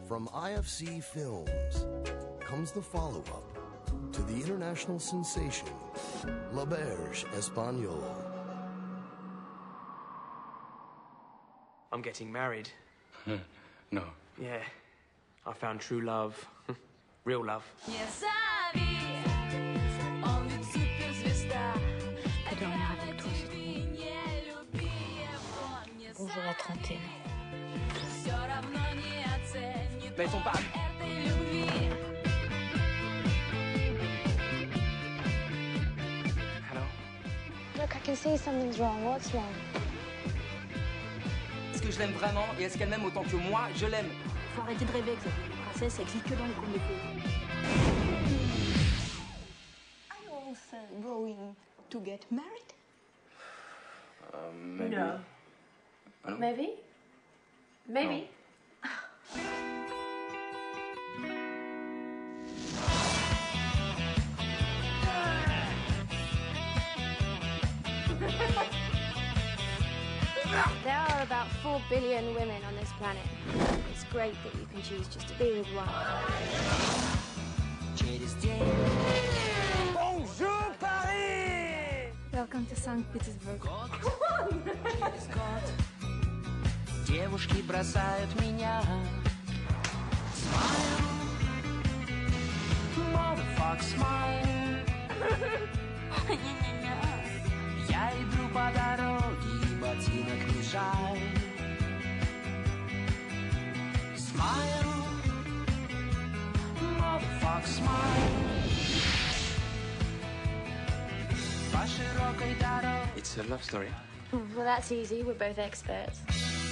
From IFC Films comes the follow-up to the international sensation, L'Auberge Espagnole. I'm getting married. No. Yeah. I found true love. Real love. Dormir avec toi, c'est tout. Bonjour la trentaine. Mais ils sont pas... Hello? Look, I can see something's wrong. What's wrong? Est-ce que je l'aime vraiment et est-ce qu'elle m'aime autant que moi, je l'aime? Faut arrêter de rêver avec cette princesse, ça existe que dans les contes de fées. Are you also going to get married? Maybe. No. I don't... Maybe? Maybe. There are about 4 billion women on this planet. It's great that you can choose just to be with one. Bonjour Paris! Welcome to St. Petersburg. Девушки бросают меня. Smile, motherfucker, smile. Я иду по дороге, и ботинок не жаль. Smile, motherfucker, smile. По широкой дороге. It's a love story. Well, that's easy. We're both experts.